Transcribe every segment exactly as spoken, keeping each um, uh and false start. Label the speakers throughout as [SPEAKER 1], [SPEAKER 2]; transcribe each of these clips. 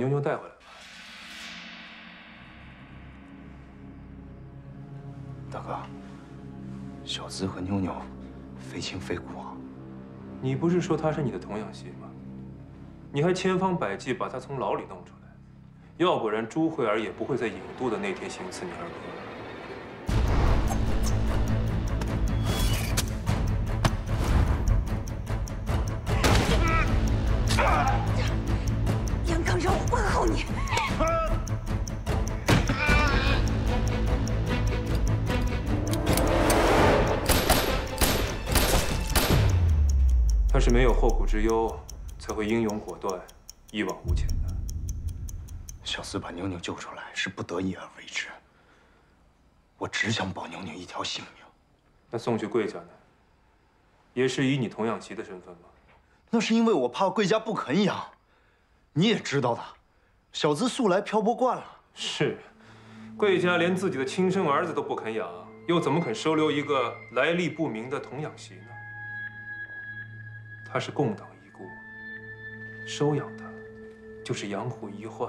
[SPEAKER 1] 妞妞带回来吧。
[SPEAKER 2] 大哥，小资和妞妞非亲非故啊。
[SPEAKER 1] 你不是说她是你的童养媳吗？你还千方百计把她从牢里弄出来，要不然朱慧儿也不会在郢都的那天行刺你二哥。
[SPEAKER 3] 杨刚，让我问候你。
[SPEAKER 1] 他是没有后顾之忧，才会英勇果断、一往无前的。
[SPEAKER 2] 小资把妞妞救出来是不得已而为之，我只想保妞妞一条性命。
[SPEAKER 1] 那送去贵家呢？也是以你童养媳的身份吗？
[SPEAKER 2] 那是因为我怕贵家不肯养。 你也知道的，小资素来漂泊惯了。
[SPEAKER 1] 是，贵家连自己的亲生儿子都不肯养，又怎么肯收留一个来历不明的童养媳呢？他是共党遗孤，收养他就是养虎遗患。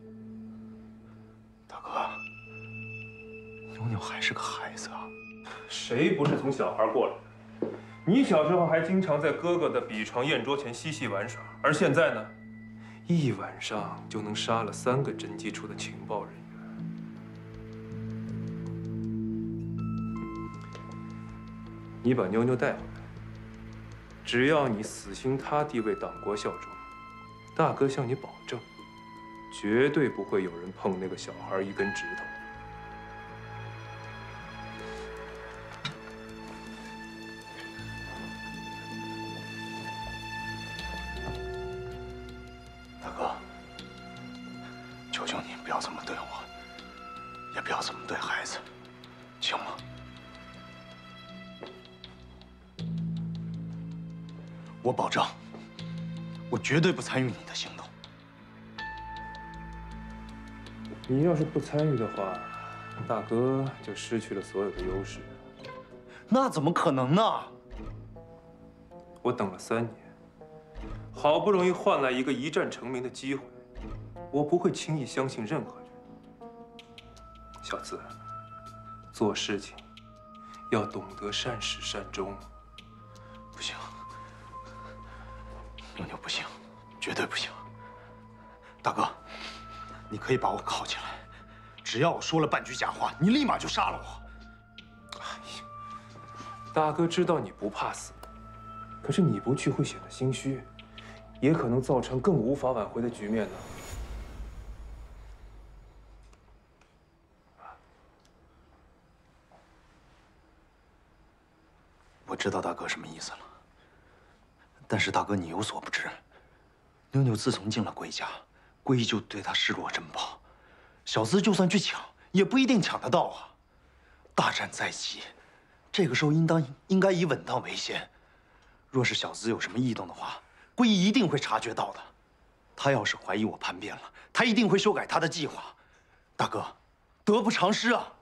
[SPEAKER 2] 大哥，妞妞还是个孩子啊。
[SPEAKER 1] 谁不是从小孩过来的？你小时候还经常在哥哥的笔床砚桌前嬉戏玩耍，而现在呢？ 一晚上就能杀了三个侦缉处的情报人员。你把妞妞带回来，只要你死心塌地为党国效忠，大哥向你保证，绝对不会有人碰那个小孩一根指头。
[SPEAKER 2] 大哥，求求你不要这么对我，也不要这么对孩子，行吗？我保证，我绝对不参与你的行动。
[SPEAKER 1] 你要是不参与的话，大哥就失去了所有的优势。
[SPEAKER 2] 那怎么可能呢？
[SPEAKER 1] 我等了三年。 好不容易换来一个一战成名的机会，我不会轻易相信任何人。小资，做事情要懂得善始善终。
[SPEAKER 2] 不行，妞妞不行，绝对不行。大哥，你可以把我铐起来，只要我说了半句假话，你立马就杀了我。
[SPEAKER 1] 哎呀，大哥知道你不怕死，可是你不去会显得心虚。 也可能造成更无法挽回的局面呢。
[SPEAKER 2] 我知道大哥什么意思了，但是大哥你有所不知，妞妞自从进了贵家，贵义就对她视若珍宝，小资就算去抢，也不一定抢得到啊。大战在即，这个时候应当应该以稳当为先。若是小资有什么异动的话， 贵义一定会察觉到的，他要是怀疑我叛变了，他一定会修改他的计划。大哥，得不偿失啊！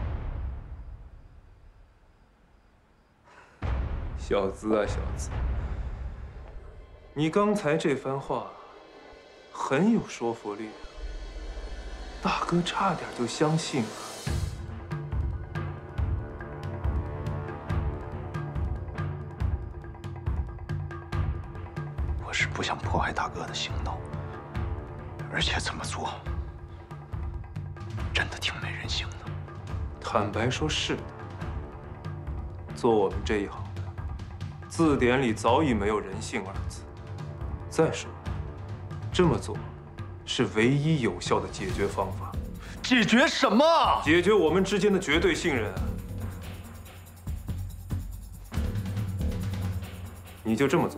[SPEAKER 1] 小资啊，小资，你刚才这番话很有说服力，大哥差点就相信了。
[SPEAKER 2] 是不想破坏大哥的行动，而且这么做真的挺没人性的。
[SPEAKER 1] 坦白说，是的。做我们这一行的，字典里早已没有人性二字。再说，这么做是唯一有效的解决方法。
[SPEAKER 2] 解决什么？
[SPEAKER 1] 解决我们之间的绝对信任啊！你就这么做。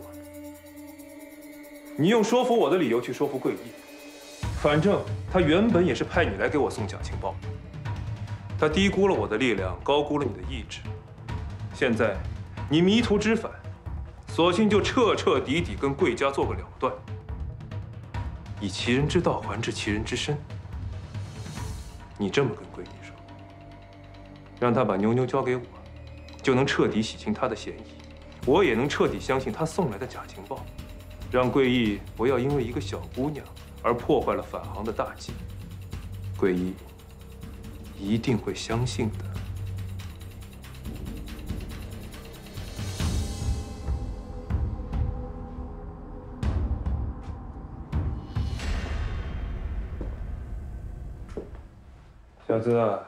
[SPEAKER 1] 你用说服我的理由去说服贵义，反正他原本也是派你来给我送假情报，他低估了我的力量，高估了你的意志。现在你迷途知返，索性就彻彻底底跟贵家做个了断，以其人之道还治其人之身。你这么跟贵义说，让他把妞妞交给我，就能彻底洗清他的嫌疑，我也能彻底相信他送来的假情报。 让贵义不要因为一个小姑娘而破坏了返航的大计，桂义一定会相信的。小子，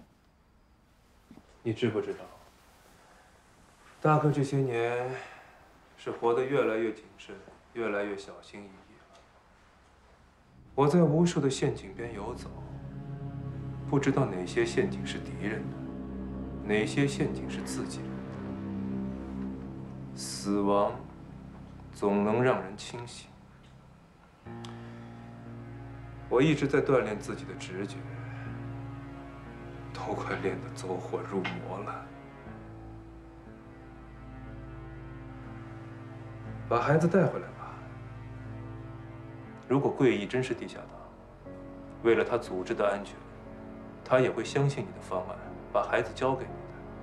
[SPEAKER 1] 你知不知道，大哥这些年是活得越来越谨慎，越来越小心翼翼了。我在无数的陷阱边游走，不知道哪些陷阱是敌人的，哪些陷阱是自己人的。死亡总能让人清醒。我一直在锻炼自己的直觉。 都快练得走火入魔了。把孩子带回来吧。如果桂义真是地下党，为了他组织的安全，他也会相信你的方案，把孩子交给你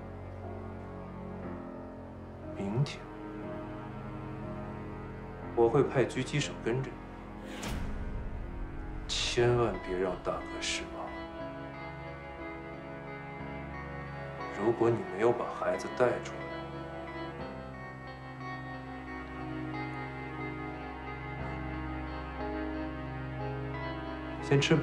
[SPEAKER 1] 的。明天，我会派狙击手跟着你，千万别让大哥失望。 如果你没有把孩子带出来，先吃吧。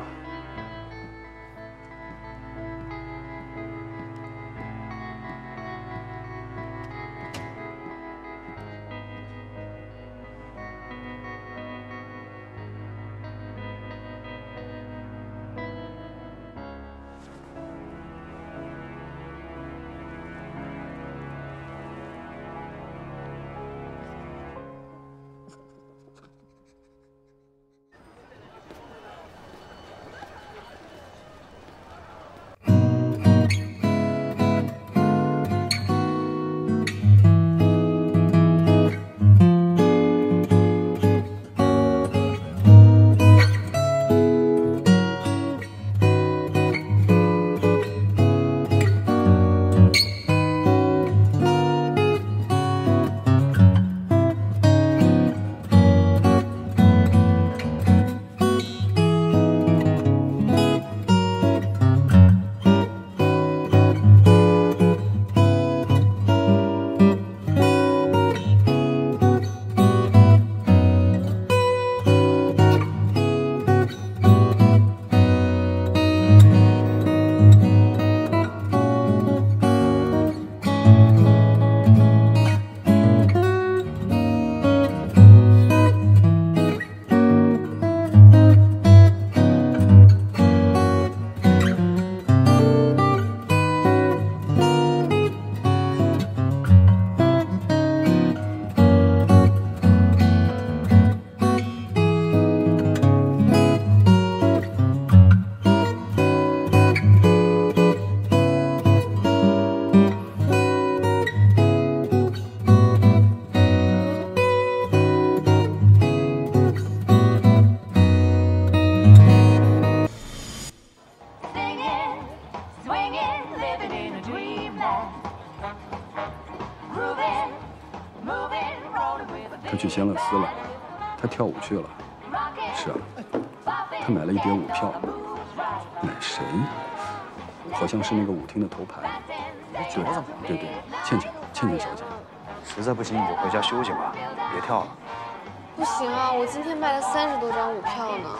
[SPEAKER 3] 他去仙乐斯了，他跳舞去了。是啊，他买了一叠舞票。买谁？好像是那个舞厅的头牌。对对对，倩倩，倩倩小姐。
[SPEAKER 2] 实在不行你就回家休息吧，别跳了。
[SPEAKER 4] 不行啊，我今天卖了三十多张舞票呢。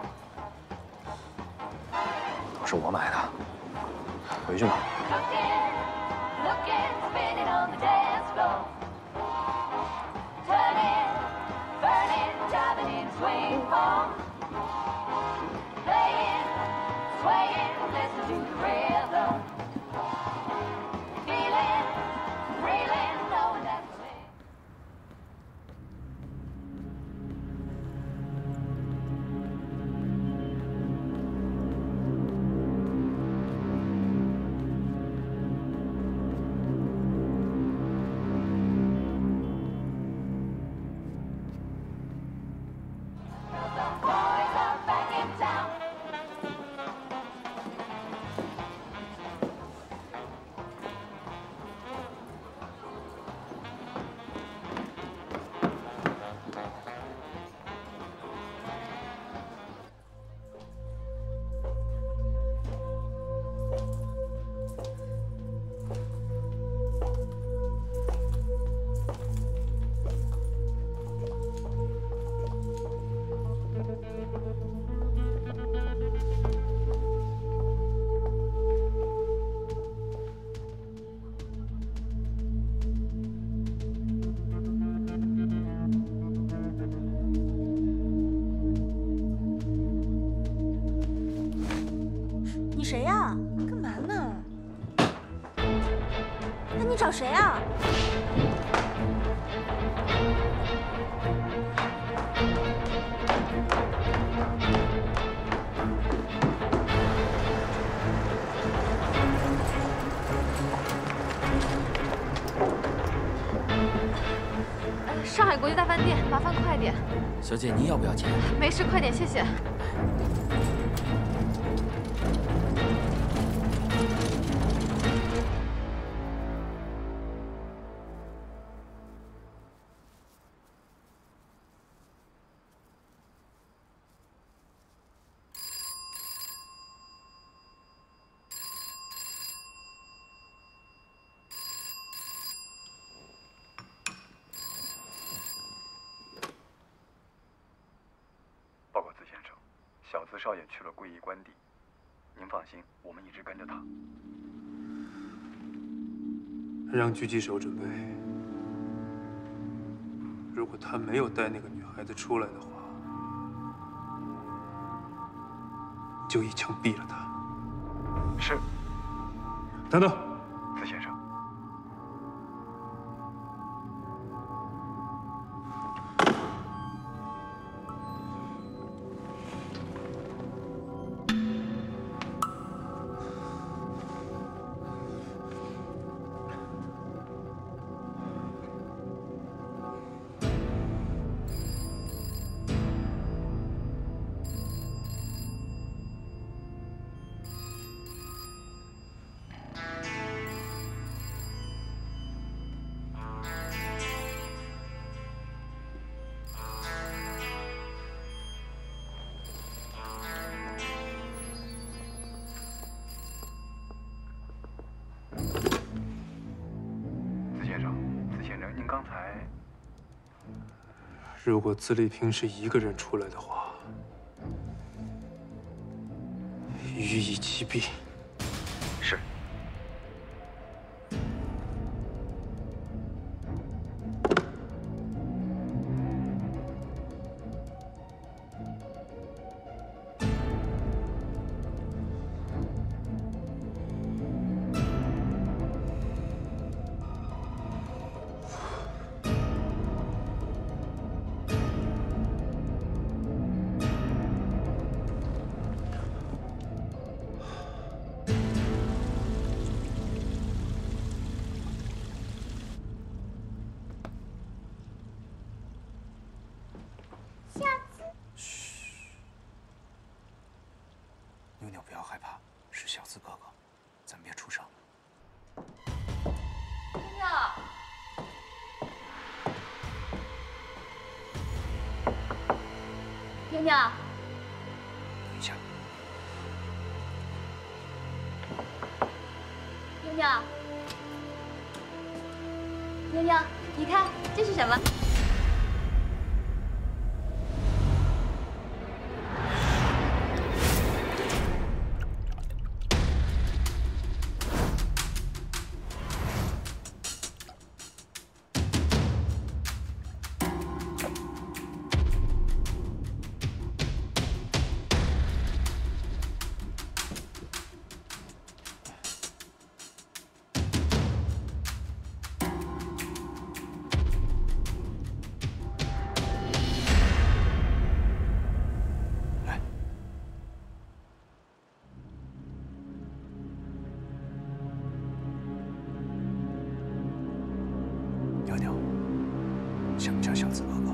[SPEAKER 2] 都是我买的，回去吧。
[SPEAKER 5] 谁呀？干嘛呢？那你找谁啊？
[SPEAKER 4] 上海国际大饭店，麻烦快点。
[SPEAKER 6] 小姐，您要不要钱？
[SPEAKER 4] 没事，快点，谢谢。
[SPEAKER 3] 小资少爷去了桂义官邸，您放心，我们一直跟着他。
[SPEAKER 1] 让狙击手准备。如果他没有带那个女孩子出来的话，就一枪毙了他。
[SPEAKER 3] 是。
[SPEAKER 1] 等等，
[SPEAKER 3] 子先生。
[SPEAKER 1] 如果自立平是一个人出来的话，予以击毙。
[SPEAKER 3] 是。
[SPEAKER 2] 妞妞不要害怕，是小资哥哥，咱别出声。
[SPEAKER 5] 妞妞，妞妞，
[SPEAKER 2] 等一下，
[SPEAKER 5] 妞妞，妞妞，你看这是什么？
[SPEAKER 2] 妞妞，想不想小资哥哥？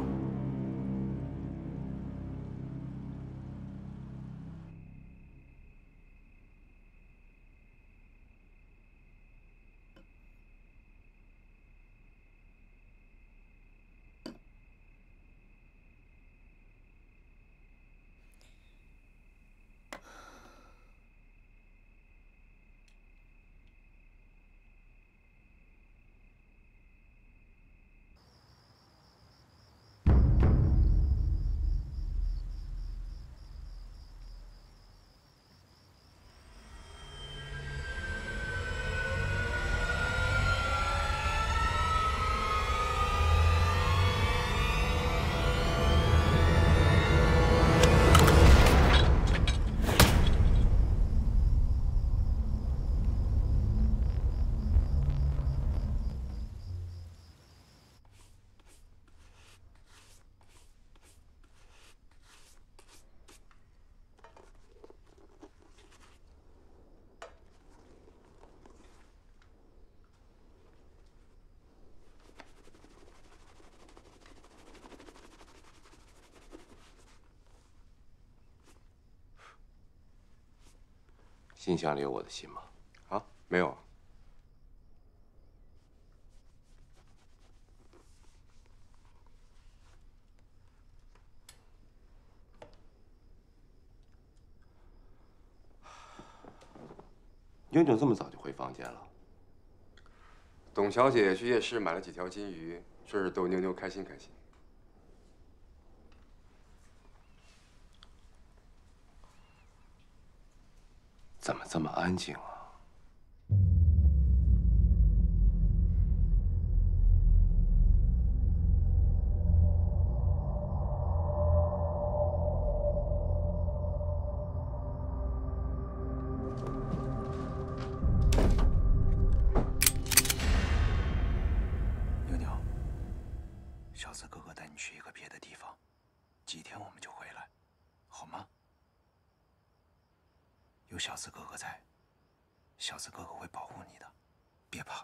[SPEAKER 6] 信箱里有我的信吗？
[SPEAKER 7] 啊，没有。
[SPEAKER 6] 妞妞这么早就回房间了？
[SPEAKER 7] 董小姐去夜市买了几条金鱼，说是逗妞妞开心开心。
[SPEAKER 6] 怎么这么安静啊？
[SPEAKER 2] 妞妞，小子哥哥带你去一个别的地方，几天我们就回来，好吗？有小子哥哥在，小子哥哥会保护你的，别怕。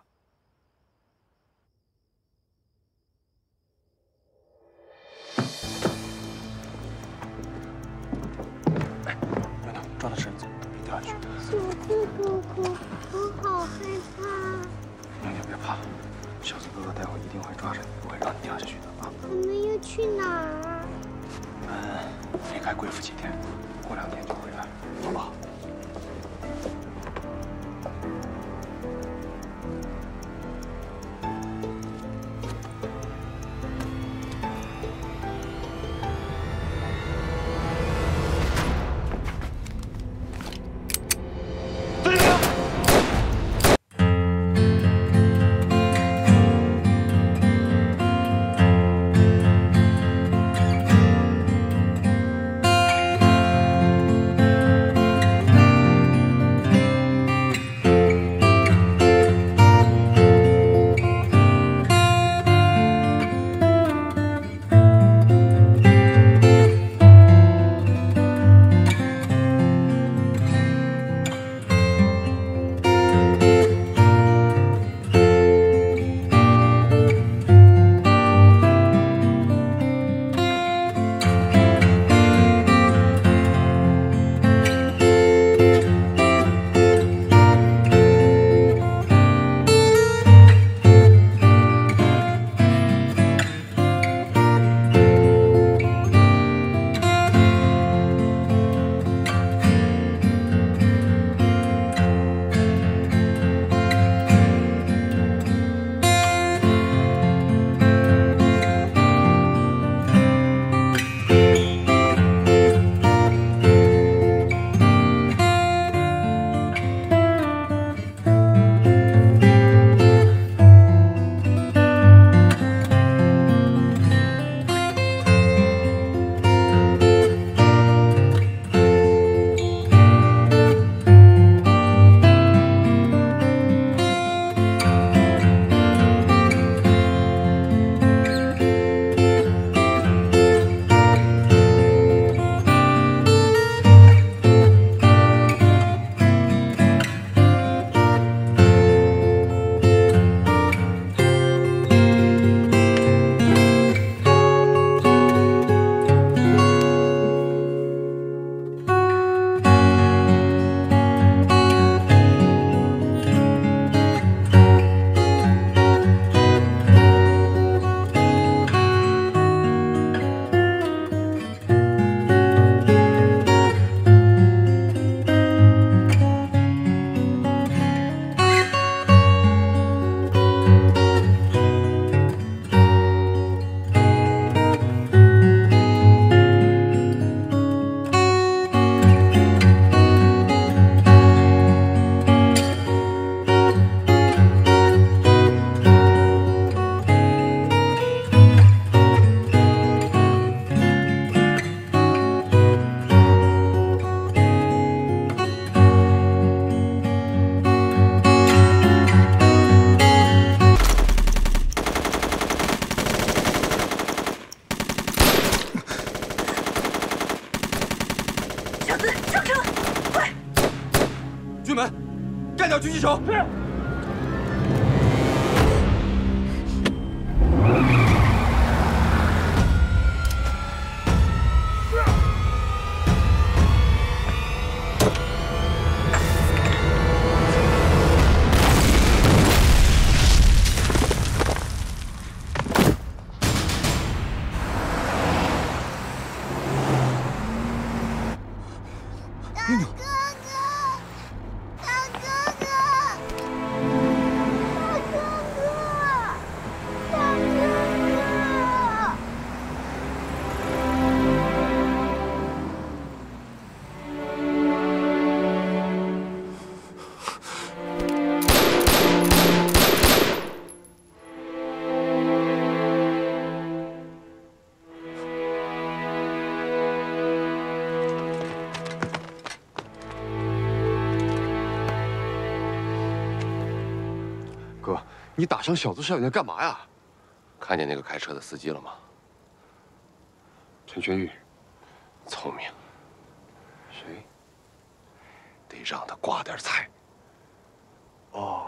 [SPEAKER 2] 哎，妞妞，抓他绳子，别掉下去。
[SPEAKER 8] 小子哥哥，我好害怕。
[SPEAKER 2] 妞妞别怕，小子哥哥待会一定会抓着你，不会让你掉下去的啊。
[SPEAKER 8] 我们要去哪儿啊？
[SPEAKER 2] 嗯，离开贵府几天，过两天就回来，好不好？
[SPEAKER 7] 军门，干掉狙击手！是。
[SPEAKER 6] 哥，你打伤小子少爷干嘛呀？看见那个开车的司机了吗？陈全玉，聪明。谁？得让他挂点彩。哦。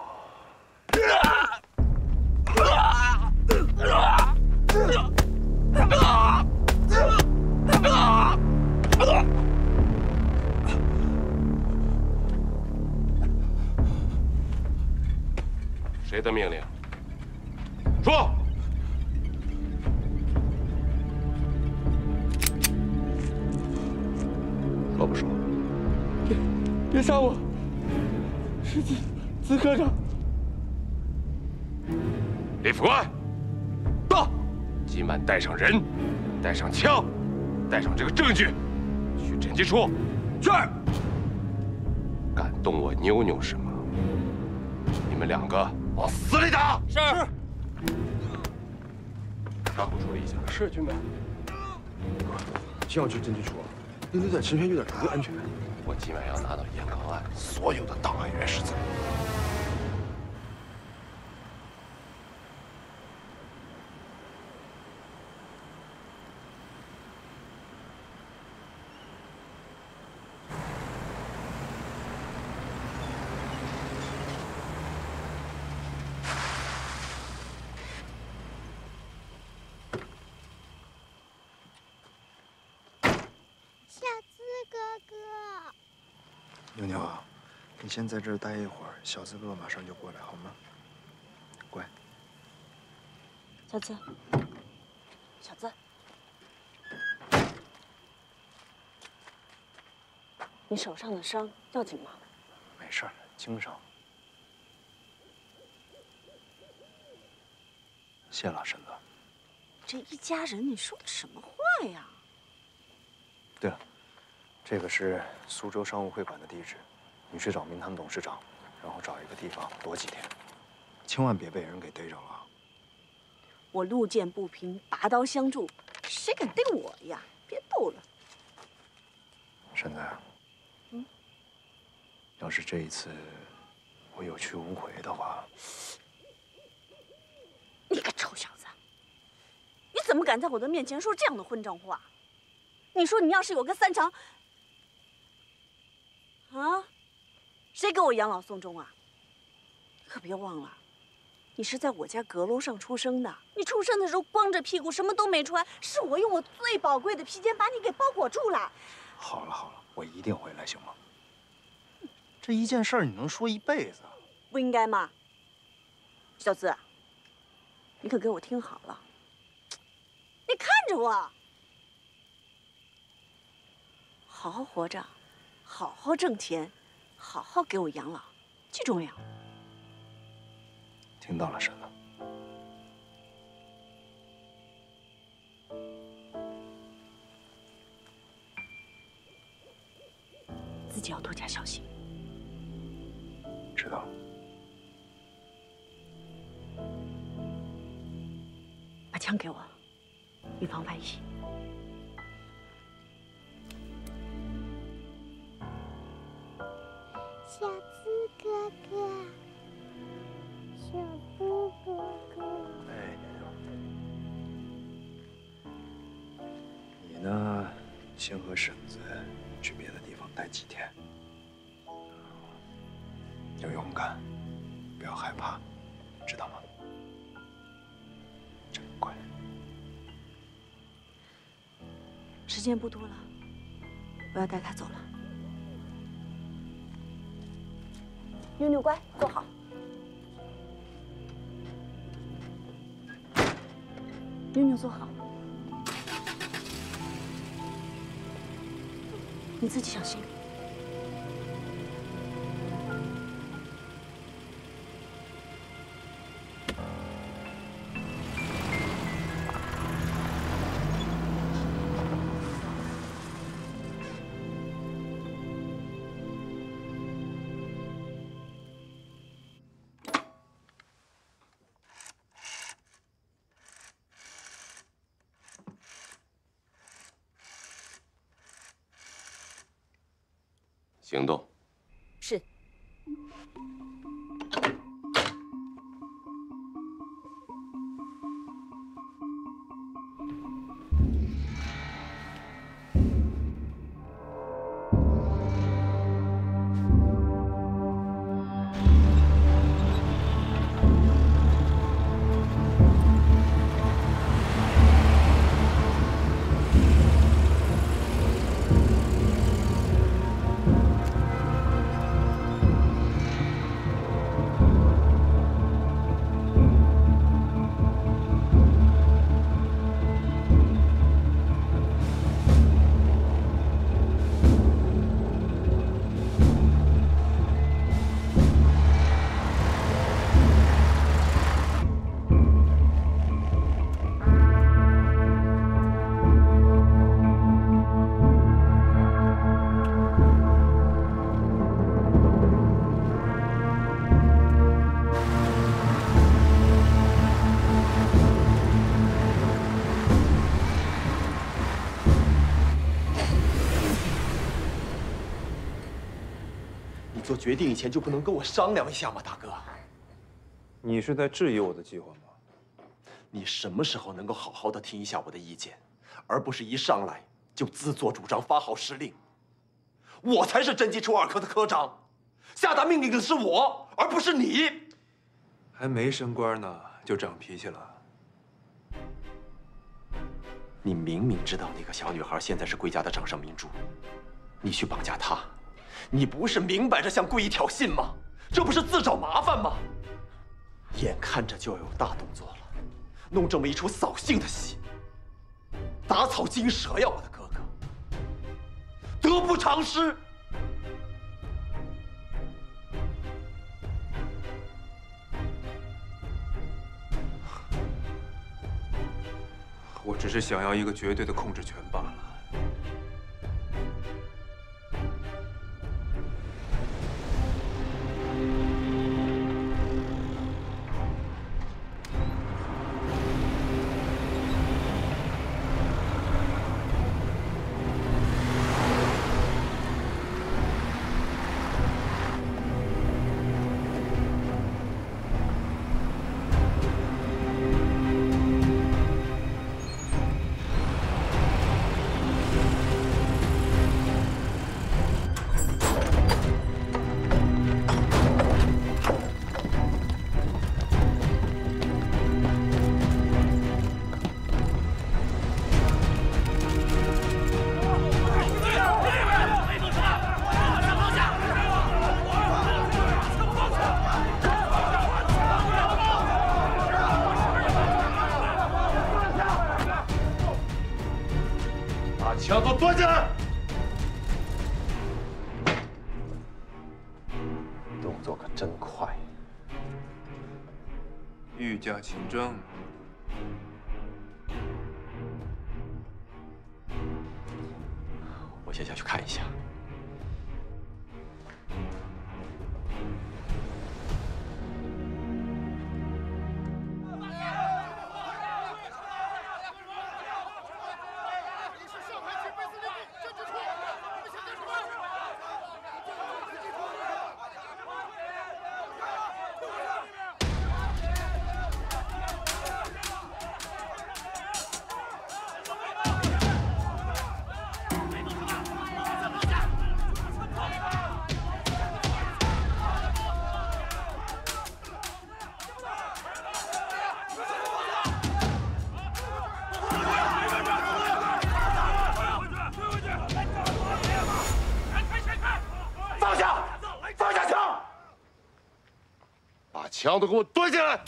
[SPEAKER 6] 谁的命令？说。说不说？
[SPEAKER 9] 别别杀我！是子子科长。
[SPEAKER 6] 李副官，到！今晚带上人，带上枪，带上这个证据，去侦缉处。去。敢动我妞妞什么？你们两个往死里打！
[SPEAKER 9] 是。
[SPEAKER 6] 伤口处理一下。
[SPEAKER 9] 是，军长。
[SPEAKER 6] 今晚去侦缉处，妞妞在陈全玉那儿不安全。我今晚要拿到严刚案所有的档案原始资料。
[SPEAKER 2] 妞妞啊，你先在这儿待一会儿，小子哥马上就过来，好吗？乖。
[SPEAKER 5] 小子，小子，你手上的伤要紧吗？
[SPEAKER 2] 没事儿，轻伤。谢了，婶子。
[SPEAKER 5] 这一家人，你说的什么话呀？
[SPEAKER 2] 对了。这个是苏州商务会馆的地址，你去找明堂董事长，然后找一个地方躲几天，千万别被人给逮着了。
[SPEAKER 5] 我路见不平，拔刀相助，谁敢逮我呀？别逗了。
[SPEAKER 2] 婶子，嗯，要是这一次我有去无回的话，
[SPEAKER 5] 你个臭小子，你怎么敢在我的面前说这样的混账话？你说你要是有个三长。啊！谁给我养老送终啊？可别忘了，你是在我家阁楼上出生的。你出生的时候光着屁股，什么都没穿，是我用我最宝贵的披肩把你给包裹住了。
[SPEAKER 2] 好了好了，我一定回来，行吗？这一件事儿你能说一辈子？
[SPEAKER 5] 不应该吗？小子，你可给我听好了，你看着我，好好活着。好好挣钱，好好给我养老，记住没有？
[SPEAKER 2] 听到了，婶子。
[SPEAKER 5] 自己要多加小心。
[SPEAKER 2] 知道了。
[SPEAKER 5] 把枪给我，以防万一。
[SPEAKER 8] 小资哥哥，小猪哥哥。
[SPEAKER 2] 哎，妞妞，你呢？先和婶子去别的地方待几天，要勇敢，不要害怕，知道吗？真乖。
[SPEAKER 5] 时间不多了，我要带他走了。妞妞乖，坐好。妞妞坐好，你自己小心。
[SPEAKER 6] 行动。
[SPEAKER 5] 是。
[SPEAKER 2] 做决定以前就不能跟我商量一下吗，大哥？
[SPEAKER 1] 你是在质疑我的计划吗？
[SPEAKER 2] 你什么时候能够好好的听一下我的意见，而不是一上来就自作主张发号施令？我才是侦缉处二科的科长，下达命令的是我，而不是你。
[SPEAKER 1] 还没升官呢，就长脾气了。
[SPEAKER 2] 你明明知道那个小女孩现在是贵家的掌上明珠，你去绑架她，你不是明摆着向贵姨挑衅吗？这不是自找麻烦吗？眼看着就要有大动作了，弄这么一出扫兴的戏，打草惊蛇呀，我的哥哥，得不偿失。
[SPEAKER 1] 我只是想要一个绝对的控制权罢了。
[SPEAKER 6] 枪都端起来！
[SPEAKER 2] 动作可真快。
[SPEAKER 1] 御驾亲征。
[SPEAKER 2] 我先下去看一下。
[SPEAKER 6] 枪都给我端起来！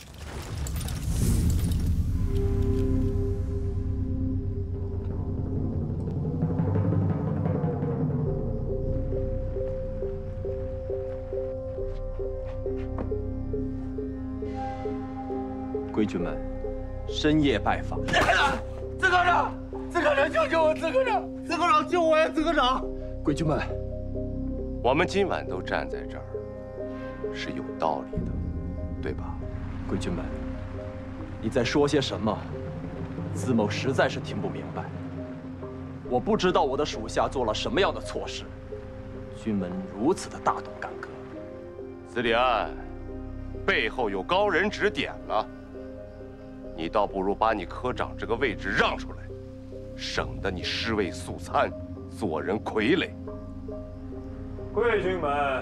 [SPEAKER 2] 贵军们，深夜拜访。
[SPEAKER 9] 资科长，资科长，救救我！资科长，资科长，救我呀！资科长，
[SPEAKER 2] 贵军们，
[SPEAKER 6] 我们今晚都站在这儿，是有道理的。对吧，
[SPEAKER 2] 贵军们，你在说些什么？子某实在是听不明白。我不知道我的属下做了什么样的错事，军门如此的大动干戈。
[SPEAKER 6] 司礼安，背后有高人指点了，你倒不如把你科长这个位置让出来，省得你尸位素餐，做人傀儡。
[SPEAKER 1] 贵军们。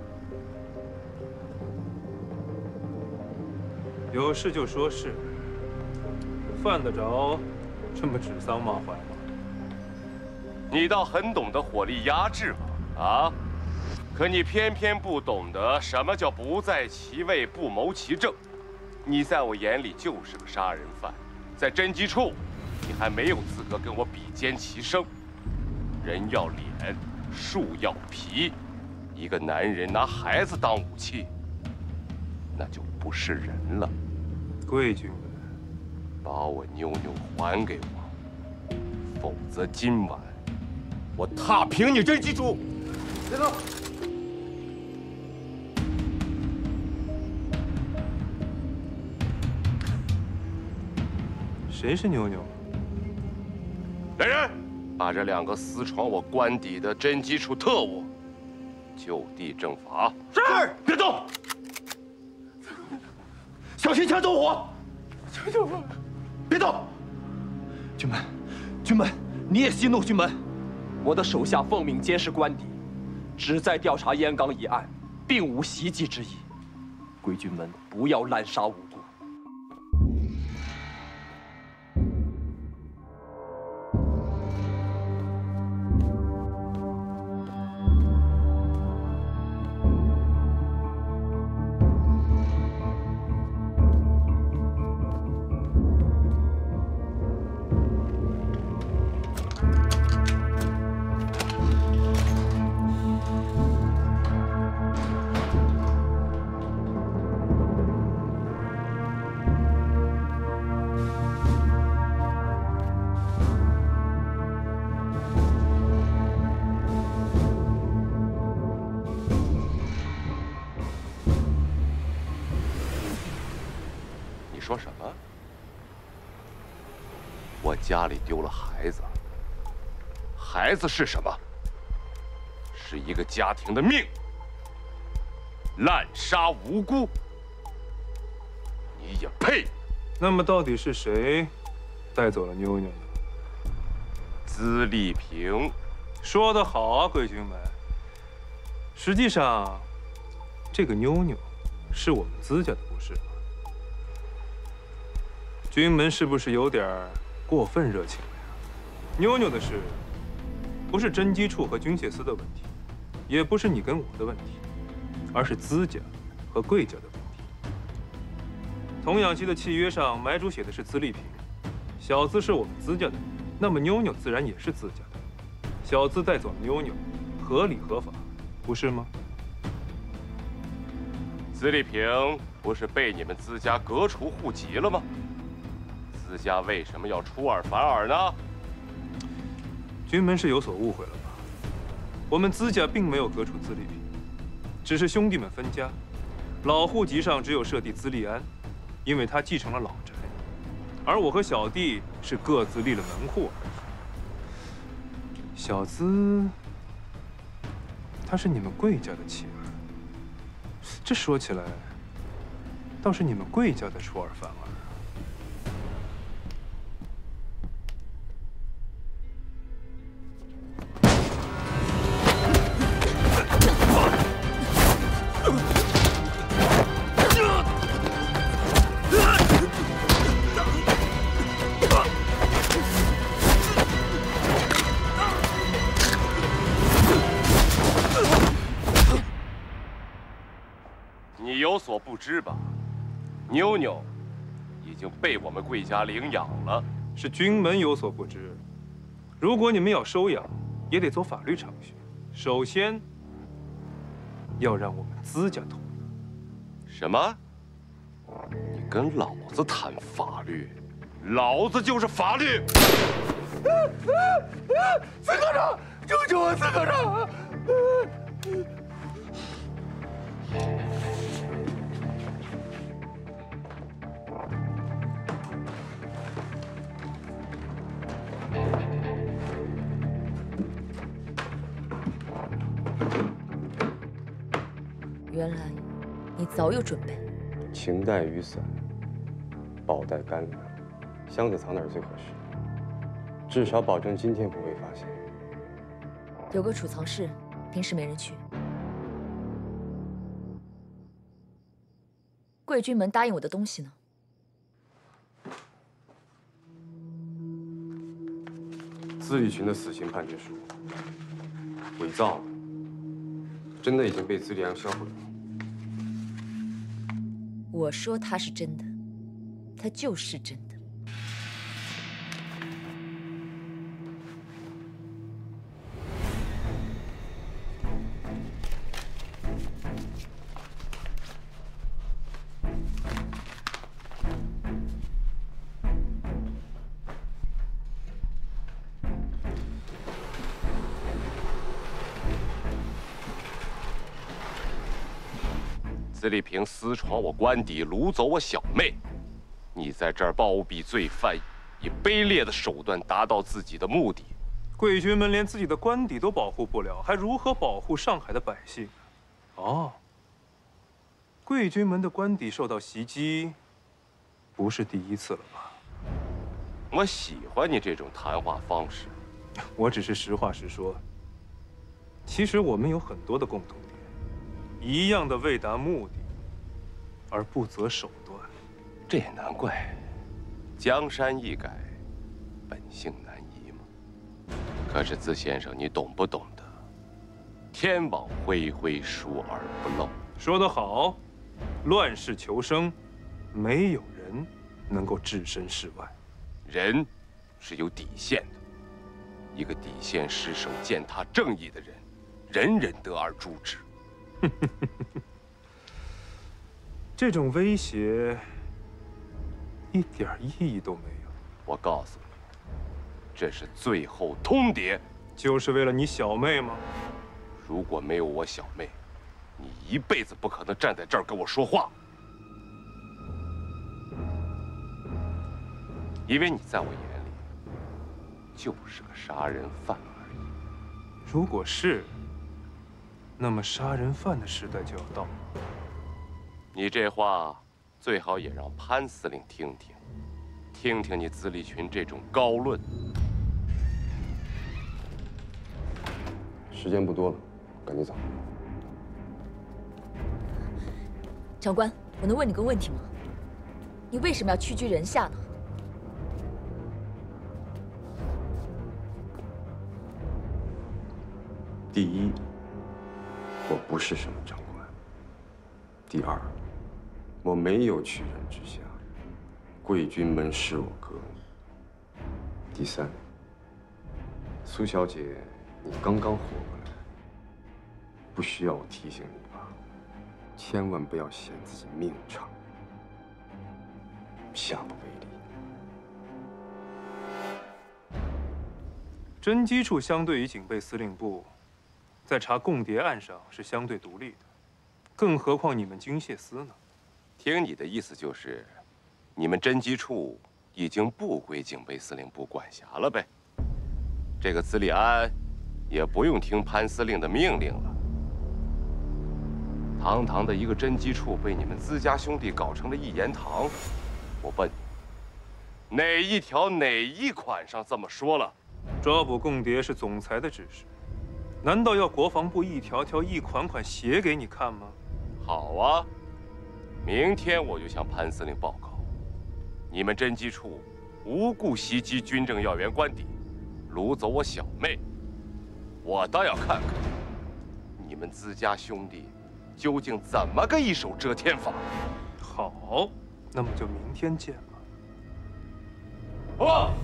[SPEAKER 1] 有事就说事，犯得着这么指桑骂槐吗？
[SPEAKER 6] 你倒很懂得火力压制嘛，啊！可你偏偏不懂得什么叫不在其位不谋其政。你在我眼里就是个杀人犯，在侦缉处，你还没有资格跟我比肩齐升。人要脸，树要皮，一个男人拿孩子当武器，那就不是人了。
[SPEAKER 1] 贵军们，
[SPEAKER 6] 把我妞妞还给我，否则今晚我踏平你侦缉处！别走！
[SPEAKER 1] 谁是妞妞？
[SPEAKER 6] 来人，把这两个私闯我官邸的侦缉处特务就地正法。
[SPEAKER 2] 是，别动，小心抢走火。抢走火，别动。军门，军门，你也息怒。军门，
[SPEAKER 10] 我的手下奉命监视官邸，旨在调查燕岗一案，并无袭击之意。贵军门不要滥杀无辜。
[SPEAKER 6] 说什么？我家里丢了孩子，孩子是什么？是一个家庭的命。滥杀无辜，你也配？
[SPEAKER 1] 那么到底是谁带走了妞妞呢？
[SPEAKER 6] 资丽萍。
[SPEAKER 1] 说得好啊，贵军门。实际上，这个妞妞是我们资家的，不是吗？ 军门是不是有点过分热情了呀？妞妞的事，不是侦缉处和军械司的问题，也不是你跟我的问题，而是资家和贵家的问题。童养媳的契约上，买主写的是资丽萍，小资是我们资家的，那么妞妞自然也是资家的。小资带走了妞妞，合理合法，不是吗？
[SPEAKER 6] 资丽萍不是被你们资家革除户籍了吗？ 资家为什么要出尔反尔呢？
[SPEAKER 1] 军门是有所误会了吧？我们资家并没有革除资丽萍，只是兄弟们分家，老户籍上只有设弟资丽安，因为他继承了老宅，而我和小弟是各自立了门户而已。小资，她是你们贵家的妻儿，这说起来，倒是你们贵家在出尔反尔。
[SPEAKER 6] 你有所不知吧？妞妞已经被我们贵家领养了。
[SPEAKER 1] 是军门有所不知。如果你们要收养，也得走法律程序。首先，要让我们资家同意。
[SPEAKER 6] 什么？你跟老子谈法律？老子就是法律！
[SPEAKER 9] 司科长，救救我！司科长！
[SPEAKER 11] 原来你早有准备。
[SPEAKER 7] 情带雨伞，宝带干粮，箱子藏哪儿最合适？至少保证今天不被发现。
[SPEAKER 11] 有个储藏室，平时没人去。贵军门答应我的东西呢？
[SPEAKER 7] 资丽群的死刑判决书伪造的，真的已经被资丽安销毁了。
[SPEAKER 11] 我说它是真的，它就是真的。
[SPEAKER 6] 资丽萍私闯我官邸，掳走我小妹，你在这儿包庇罪犯，以卑劣的手段达到自己的目的。
[SPEAKER 1] 贵军们连自己的官邸都保护不了，还如何保护上海的百姓？哦，贵军门的官邸受到袭击，不是第一次了吧？
[SPEAKER 6] 我喜欢你这种谈话方式。
[SPEAKER 1] 我只是实话实说。其实我们有很多的共同点，一样的为达目的，而不择手段。
[SPEAKER 6] 这也难怪，江山易改，本性难移嘛。可是资先生，你懂不懂得？天网恢恢，疏而不漏。
[SPEAKER 1] 说得好，乱世求生，没有人能够置身事外。
[SPEAKER 6] 人是有底线的，一个底线失守、践踏正义的人，人人得而诛之。
[SPEAKER 1] 这种威胁一点意义都没有。
[SPEAKER 6] 我告诉你，这是最后通牒。
[SPEAKER 1] 就是为了你小妹吗？
[SPEAKER 6] 如果没有我小妹，你一辈子不可能站在这儿跟我说话。因为你在我眼里就是个杀人犯而已。
[SPEAKER 1] 如果是，那么杀人犯的时代就要到了。
[SPEAKER 6] 你这话最好也让潘司令听听，听听你资历群这种高论。
[SPEAKER 7] 时间不多了，赶紧走。
[SPEAKER 11] 长官，我能问你个问题吗？你为什么要屈居人下呢？
[SPEAKER 7] 第一，我不是什么长官；第二，我没有屈人之下，贵军门视我革命；第三，苏小姐，你刚刚活过来，不需要我提醒你吧？千万不要嫌自己命长，下不为例。
[SPEAKER 1] 侦缉处相对于警备司令部，在查共谍案上是相对独立的，更何况你们军械司呢？
[SPEAKER 6] 听你的意思就是，你们侦缉处已经不归警备司令部管辖了呗？这个资立安也不用听潘司令的命令了。堂堂的一个侦缉处被你们资家兄弟搞成了一言堂，我问你，哪一条哪一款上这么说了？
[SPEAKER 1] 抓捕共谍是总裁的指示，难道要国防部一条条、一款款写给你看吗？
[SPEAKER 6] 好啊，明天我就向潘司令报告，你们侦缉处无故袭击军政要员官邸，掳走我小妹，我倒要看看你们资家兄弟究竟怎么个一手遮天法。
[SPEAKER 1] 好，那么就明天见吧。
[SPEAKER 6] 哦。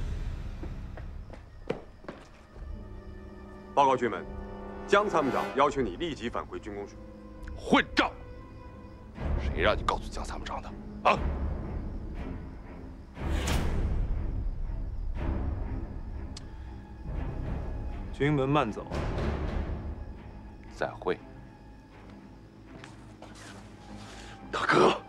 [SPEAKER 7] 报告军门，江参谋长要求你立即返回军工署。
[SPEAKER 6] 混账！谁让你告诉江参谋长的？啊！
[SPEAKER 1] 军门慢走。
[SPEAKER 6] 再会。
[SPEAKER 7] 大哥。